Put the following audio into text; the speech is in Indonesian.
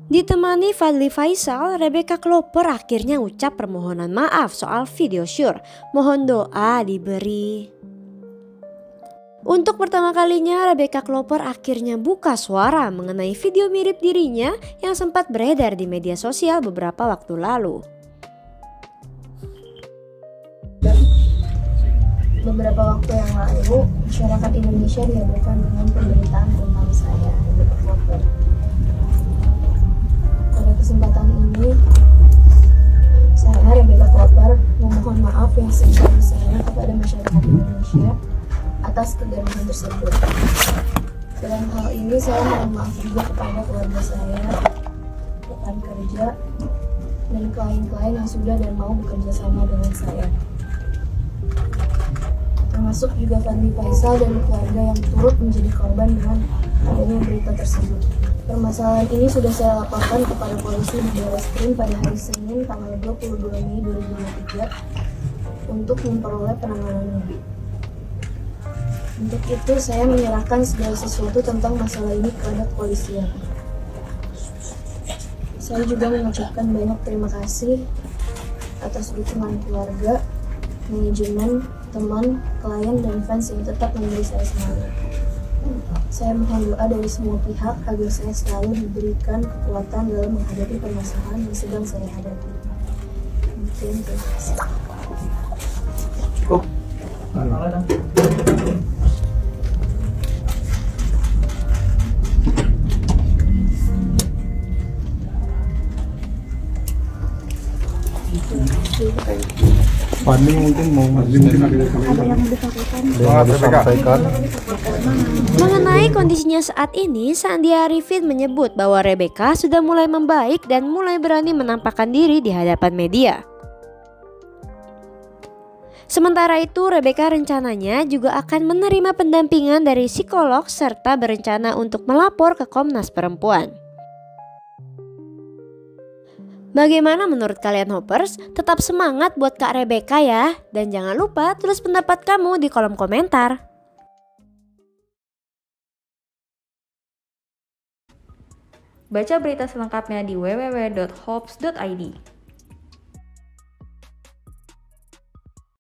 Ditemani Fadly Faisal, Rebecca Klopper akhirnya ucap permohonan maaf soal video syur. Mohon doa diberi. Untuk pertama kalinya, Rebecca Klopper akhirnya buka suara mengenai video mirip dirinya yang sempat beredar di media sosial beberapa waktu lalu. Beberapa waktu yang lalu, masyarakat Indonesia dihebohkan dengan pemberitaan tentang saya, Rebecca Klopper. Pada kesempatan ini, saya, Rebecca Klopper, memohon maaf yang sebesar-besarnya kepada masyarakat Indonesia atas kegaduhan tersebut. Dalam hal ini, saya mohon maaf juga kepada keluarga saya, rekan kerja, dan klien-klien yang sudah dan mau bekerja sama dengan saya. Termasuk juga Fadly Faisal dan keluarga yang turut menjadi korban dengan adanya berita tersebut. Permasalahan ini sudah saya laporkan kepada polisi di Barreskrim pada hari Senin tanggal 22 Mei 2023 untuk memperoleh penanganan lebih. Untuk itu saya menyerahkan segala sesuatu tentang masalah ini kepada kepolisian. Saya juga mengucapkan banyak terima kasih atas dukungan keluarga, manajemen, teman, klien, dan fans yang tetap memberi saya semangat. Saya mohon doa dari semua pihak agar saya selalu diberikan kekuatan dalam menghadapi permasalahan yang sedang saya hadapi. Mungkin terima kasih. Cukup. Fadly mungkin ada yang disampaikan. Mengenai kondisinya saat ini, Sandi Arifin menyebut bahwa Rebecca sudah mulai membaik dan mulai berani menampakkan diri di hadapan media. Sementara itu, Rebecca rencananya juga akan menerima pendampingan dari psikolog serta berencana untuk melapor ke Komnas Perempuan. Bagaimana menurut kalian Hoppers? Tetap semangat buat Kak Rebecca ya. Dan jangan lupa tulis pendapat kamu di kolom komentar. Baca berita selengkapnya di www.hops.id.